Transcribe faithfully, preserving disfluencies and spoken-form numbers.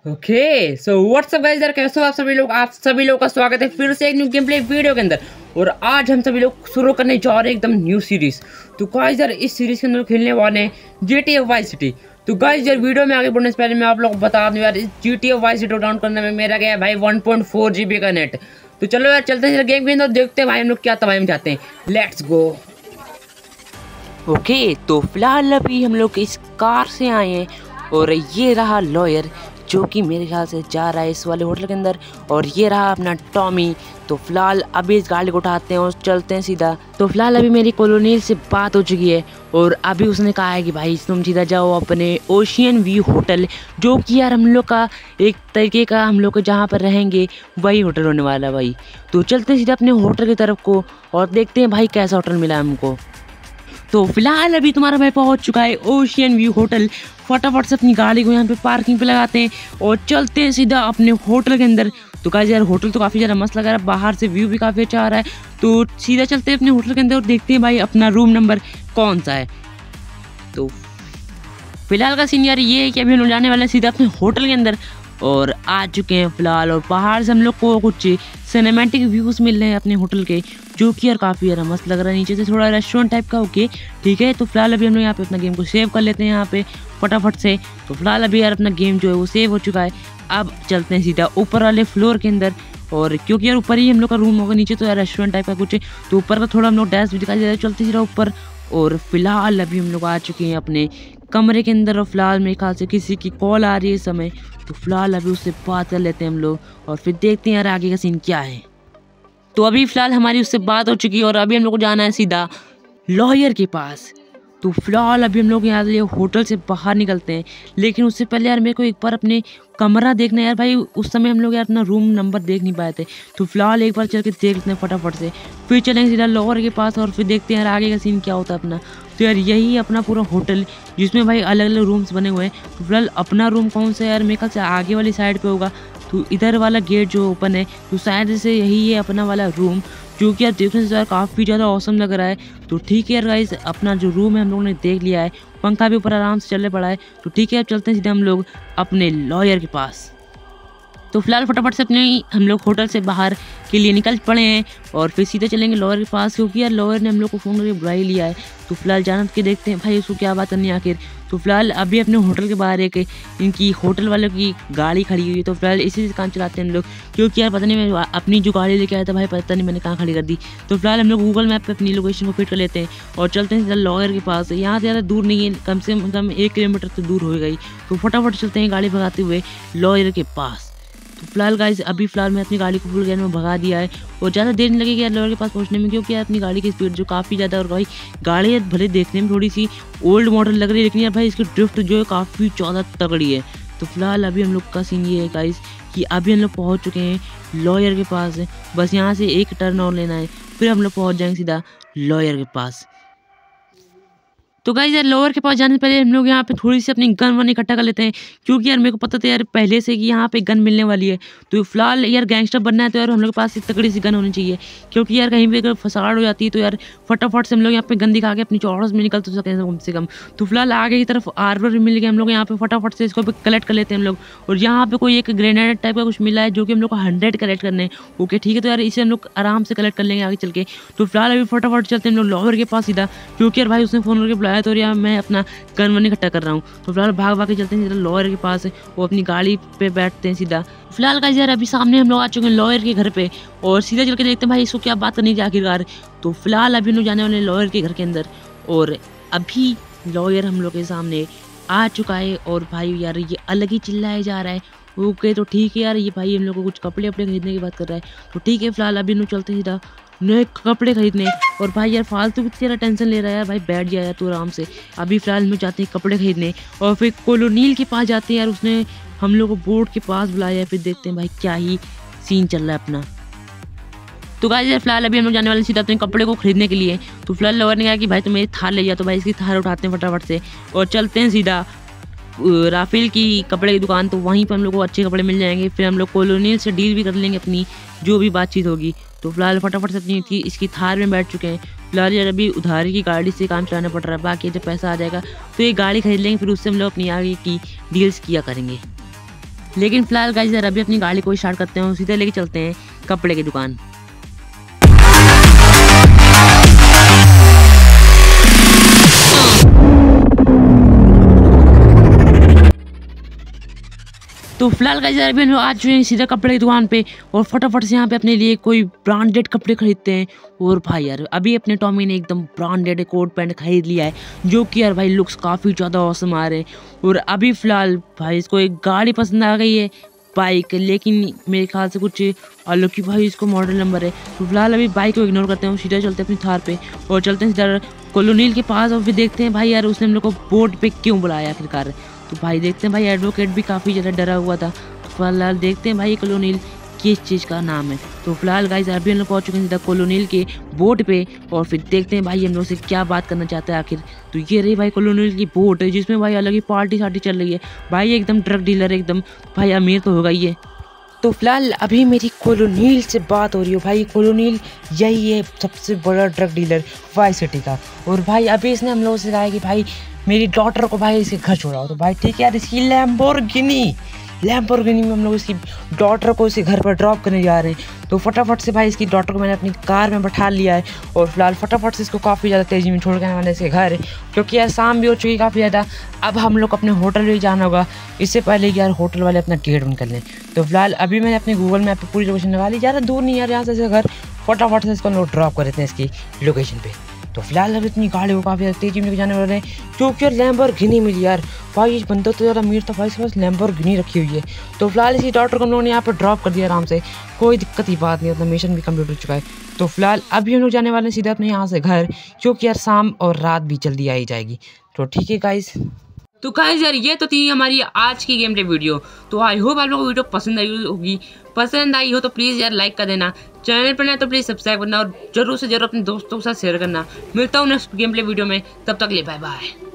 Okay so what's up guys, यार कैसे हो आप सभी लोग। आप सभी लोग का स्वागत है फिर से एक न्यू गेम प्ले वीडियो के अंदर। और आज हम सभी लोग शुरू करने जा रहे हैं एकदम न्यू सीरीज। तो गाइस यार इस सीरीज के अंदर खेलने वाले हैं जीटीए वाइस सिटी। तो गाइस यार वीडियो में आगे बढ़ने से पहले मैं आप लोगों को बता दूं यार, इस जीटीए वाइस सिटी डाउनलोड करने में मेरा गया है भाई वन पॉइंट फोर जीबी का नेट। तो चलो यार चलते हैं गेम के अंदर, देखते हैं भाई हम लोग क्या तबाही में जाते हैं। Let's go. ओके तो फिलहाल अभी हम लोग इस कार से आए हैं और ये रहा लॉयर जो कि मेरे ख्याल से जा रहा है इस वाले होटल के अंदर, और ये रहा अपना टॉमी। तो फिलहाल अभी इस गाड़ी को उठाते हैं और चलते हैं सीधा। तो फिलहाल अभी मेरी कॉलोनियल से बात हो चुकी है और अभी उसने कहा है कि भाई तुम सीधा जाओ अपने ओशियन व्यू होटल, जो कि यार हम लोग का एक तरीके का हम लोग जहाँ पर रहेंगे वही होटल होने वाला है भाई। तो चलते हैं सीधा अपने होटल की तरफ को और देखते हैं भाई कैसा होटल मिला हमको। तो फिलहाल अभी तुम्हारा भाई पहुंच चुका है ओशियन व्यू होटल। फटाफट से अपनी गाड़ी को यहाँ पे पार्किंग पे लगाते हैं और चलते हैं सीधा अपने होटल के अंदर। तो गाइस यार होटल तो काफ़ी ज़्यादा मस्त लग रहा है, बाहर से व्यू भी काफ़ी अच्छा आ रहा है। तो सीधा चलते हैं अपने होटल के अंदर और देखते हैं भाई अपना रूम नंबर कौन सा है। तो फिलहाल का सीन यार ये है कि अभी हम लोग जाने वाले हैं सीधा अपने होटल के अंदर और आ चुके हैं फिलहाल। और बाहर से हम लोग को कुछ सिनेमैटिक व्यूज़ मिल रहे हैं अपने होटल के, जो कि यार काफ़ी यार मस्त लग रहा है। नीचे से थोड़ा रेस्टोरेंट टाइप का। ओके ठीक है, तो फिलहाल अभी हम लोग यहाँ पे अपना गेम को सेव कर लेते हैं यहाँ पे फटाफट से। तो फिलहाल अभी यार अपना गेम जो है वो सेव हो चुका है। अब चलते हैं सीधा ऊपर वाले फ्लोर के अंदर, और क्योंकि यार ऊपर ही हम लोग का रूम होगा, नीचे तो यार रेस्टोरेंट टाइप का कुछ है, तो ऊपर का थोड़ा हम लोग डैश भी दिखाई दे रहा है। चलते सीधा ऊपर और फिलहाल अभी हम लोग आ चुके हैं अपने कमरे के अंदर। और फिलहाल मेरे ख्याल से किसी की कॉल आ रही है इस समय, तो फिलहाल अभी उससे बात कर लेते हैं हम लोग और फिर देखते हैं यार आगे का सीन क्या है। तो अभी फिलहाल हमारी उससे बात हो चुकी है और अभी हम लोग को जाना है सीधा लॉयर के पास। तो फिलहाल अभी हम लोग यहाँ से होटल से बाहर निकलते हैं, लेकिन उससे पहले यार मेरे को एक बार अपने कमरा देखना है यार भाई। उस समय हम लोग यार अपना रूम नंबर देख नहीं पाए थे, तो फिलहाल एक बार चल के देख लेते हैं फटाफट से, फिर चलेंगे सीधा लॉयर के पास और फिर देखते हैं यार आगे का सीन क्या होता है अपना। तो यार यही है अपना पूरा होटल, जिसमें भाई अलग अलग रूम्स बने हुए हैं। तो फिलहाल अपना रूम कौन सा है यार, मेरे ख्याल से आगे वाली साइड पे होगा। तो इधर वाला गेट जो ओपन है तो शायद से यही है अपना वाला रूम, जो कि यार देखने से यार काफ़ी ज़्यादा औसम लग रहा है। तो ठीक है यार गाइस, अपना जो रूम है हम लोगों ने देख लिया है, पंखा भी ऊपर आराम से चलने पड़ा है। तो ठीक है अब चलते हैं सीधे हम लोग अपने लॉयर के पास। तो फिलहाल फटाफट से अपने हम लोग होटल से बाहर के लिए निकल पड़े हैं और फिर सीधे चलेंगे लॉयर के पास, क्योंकि यार लॉयर ने हम लोग को फ़ोन करके बुला ही लिया है। तो फिलहाल जान के देखते हैं भाई उसको क्या बात करनी है आखिर। तो फिलहाल अभी अपने होटल के बाहर एक इनकी होटल वालों की गाड़ी खड़ी हुई है, तो फिलहाल इसी से काम चलाते हैं हम लोग, क्योंकि यार पता नहीं मैं अपनी जो गाड़ी लेके आया था भाई पता नहीं मैंने कहाँ खड़ी कर दी। तो फिलहाल हम लोग गूगल मैप पे अपनी लोकेशन को फिट कर लेते हैं और चलते हैं लॉयर के पास। यहाँ से ज़्यादा दूर नहीं है, कम से कम एक किलोमीटर तो दूर हो गई। तो फटाफट चलते हैं गाड़ी भगाते हुए लॉयर के पास। तो फिलहाल गाइस अभी फिलहाल मैं अपनी गाड़ी को फुल गेयर में भगा दिया है और ज़्यादा देर नहीं लगेगी यार लॉयर के पास पहुंचने में, क्योंकि यार अपनी गाड़ी की स्पीड जो काफ़ी ज़्यादा। और भाई गाड़ी यार भले देखने में थोड़ी सी ओल्ड मॉडल लग रही है, लेकिन यार भाई इसकी ड्रिफ्ट जो है काफ़ी ज़्यादा तगड़ी है। तो फिलहाल अभी हम लोग का सीन ये है गाइस कि अभी हम लोग पहुँच चुके हैं लॉयर के पास। बस यहाँ से एक टर्न और लेना है, फिर हम लोग पहुँच जाएंगे सीधा लॉयर के पास। तो गाइस यार लोअर के पास जाने से पहले हम लोग यहाँ पे थोड़ी सी अपनी गन वन इकट्ठा कर लेते हैं, क्योंकि यार मेरे को पता था यार पहले से कि यहाँ पे गन मिलने वाली है। तो फिलहाल यार गैंगस्टर बनना है तो यार हम लोग के पास एक तगड़ी सी गन होनी चाहिए, क्योंकि यार कहीं भी अगर फसाड़ हो जाती है तो यार फटाफट से हम लोग यहाँ पे गन दिखा के अपनी चौड़स में निकल तो सकें कम से कम। तो फिलहाल आगे की तरफ आर्मर भी मिल गया, हम लोग यहाँ पे फटाफट से इसको भी कलेक्ट कर लेते हैं हम लोग। और यहाँ पे कोई एक ग्रेनेड टाइप का कुछ मिला है जो कि हम लोग को हंड्रेड कलेक्ट करने हैं। ओके ठीक है, तो यार इसे हम लोग आराम से कलेक्ट कर लेंगे आगे चल के। तो फिलहाल अभी फटाफट चलते हैं हम लोग लॉयर के पास सीधा, क्योंकि यार भाई उसने फ़ोन करके बुलाया तो यार मैं अपना गन वन इकट्ठा कर रहा हूँ। तो फिलहाल भाग भाग के चलते हैं सीधा लॉयर के पास, वो अपनी गाड़ी पे बैठते हैं सीधा। फिलहाल गाइस यार अभी सामने हम लोग आ चुके हैं लॉयर के घर पे और सीधा चल के देखते हैं भाई इसको क्या बात करनी थी आखिरकार। तो फिलहाल अभी हम लोग जाने वाले लॉयर के घर के अंदर और अभी लॉयर हम लोग के सामने आ चुका है और भाई यार ये अलग ही चिल्लाया जा रहा है। ओके तो ठीक है यार, ये भाई हम लोग को कुछ कपड़े वपड़े खरीदने की बात कर रहा है। तो ठीक है फिलहाल अभी हम लोग चलते हैं सीधा नए कपड़े खरीदने। और भाई यार फालतू की तेरा टेंशन ले रहा है यार, भाई बैठ गया यार तू आराम से। अभी फिलहाल हम जाते हैं कपड़े खरीदने और फिर कॉलोनियल के पास जाते हैं यार, उसने हम लोग को बोर्ड के पास बुलाया है, फिर देखते हैं भाई क्या ही सीन चल रहा है अपना। तो गाइस यार फिलहाल अभी हम लोग जाने वाले सीधा अपने कपड़े को खरीदने के लिए। तो फिलहाल लॉयर ने कहा कि भाई तुम मेरी थार ले जाओ, तो भाई इसकी थार उठाते हैं फटाफट से और चलते हैं सीधा राफेल की कपड़े की दुकान। तो वहीं पर हम लोग को अच्छे कपड़े मिल जाएंगे, फिर हम लोग कॉलोनियल से डील भी कर लेंगे अपनी जो भी बातचीत होगी। तो फिलहाल फटाफट से अपनी थी इसकी थार में बैठ चुके हैं। फिलहाल यार अभी उधारी की गाड़ी से काम चलाना पड़ रहा है, बाकी जब पैसा आ जाएगा तो ये गाड़ी खरीद लेंगे, फिर उससे हम लोग अपनी आगे की डील्स किया करेंगे। लेकिन फिलहाल गाइस यार अभी अपनी गाड़ी को स्टार्ट करते हैं, सीधे लेके चलते हैं कपड़े की दुकान। तो फिलहाल गाइस यार अभी हम लोग आ चुके हैं सीधा कपड़े की दुकान पे और फटाफट से यहाँ पे अपने लिए कोई ब्रांडेड कपड़े खरीदते हैं। और भाई यार अभी अपने टॉमी ने एकदम ब्रांडेड कोट पैंट खरीद लिया है, जो कि यार भाई लुक्स काफ़ी ज़्यादा औसम आ रहे हैं। और अभी फ़िलहाल भाई इसको एक गाड़ी पसंद आ गई है, बाइक, लेकिन मेरे ख्याल से कुछ अलग की भाई इसको मॉडल नंबर है। तो फिलहाल अभी बाइक को इग्नोर करते हैं, सीधा चलते हैं अपनी थार पे और चलते हैं सीधा कॉलोनील के पास और फिर देखते हैं भाई यार उसने हम लोग को बोर्ड पे क्यों बुलाया आखिरकार। तो भाई देखते हैं भाई एडवोकेट भी काफ़ी ज़्यादा डरा हुआ था। फिलहाल देखते हैं भाई कॉलोनील किस चीज़ का नाम है। तो फिलहाल गाइस अभी हम लोग पहुँच चुके हैं सीधा कॉलोनील के बोर्ड पे और फिर देखते हैं भाई हम लोग से क्या बात करना चाहता है आखिर। तो ये रही भाई कॉलोनील की बोट है जिसमें भाई अलग ही पार्टी सार्टी चल रही है। भाई एकदम ड्रग डीलर एकदम भाई अमीर तो होगा ही है। तो फिलहाल अभी मेरी कॉलोनील से बात हो रही है। भाई कॉलोनील यही है सबसे बड़ा ड्रग डीलर वाई सिटी का। और भाई अभी इसने हम लोगों से कहा है कि भाई मेरी डॉटर को भाई इसके घर छोड़ाओ। तो भाई ठीक है यार, इसकी लैम्बोर्गिनी लैम्बोर्गिनी में हम लोग इसकी डॉटर को इसके घर पर ड्रॉप करने जा रहे हैं। तो फटाफट से भाई इसकी डॉटर को मैंने अपनी कार में बैठा लिया है और फिलहाल फटाफट से इसको काफ़ी ज़्यादा तेज़ी में छोड़ के आने वाले इसके घर, क्योंकि यार शाम भी हो चुकी है काफ़ी ज़्यादा। अब हम लोग अपने होटल में जाना होगा, इससे पहले यार होटल वाले अपना गेट बंद कर लें। तो फिलहाल अभी मैंने अपने गूगल मैप पर पूरी लोकेशन लगा ली, ज़्यादा दूर नहीं यार यहाँ से इसका घर। फटाफट से इसको हम लोग ड्रॉप कर देते हैं इसकी लोकेशन पे। तो फिलहाल अब इतनी गाड़ी को काफ़ी ज़्यादा तेज़ी में जाने वाले हैं, क्योंकि यार लैम्बोर्गिनी मिली यार। भाई इस बंदा तो ज़्यादा अमीर था भाई, इसके पास लैम्बोर्गिनी रखी हुई है। तो फिलहाल इसी डॉक्टर को हम लोगों ने यहाँ पर ड्रॉप कर दिया आराम से, कोई दिक्कत की बात नहीं, अपना मिशन भी कंप्लीट हो चुका है। तो फिलहाल अभी हम लोग जाने वाले हैं सीधा अपने यहाँ से घर, क्योंकि यार शाम और रात भी जल्दी आई जाएगी। तो ठीक है गाइस। तो गाइस यार ये तो थी हमारी आज की गेम प्ले वीडियो। तो आई होप आप लोगों को वीडियो पसंद आई होगी। पसंद आई हो तो प्लीज़ यार लाइक कर देना, चैनल पर ना तो प्लीज़ सब्सक्राइब करना और जरूर से जरूर अपने दोस्तों के साथ शेयर करना। मिलता हूँ नेक्स्ट गेम प्ले वीडियो में, तब तक ले बाय बाय।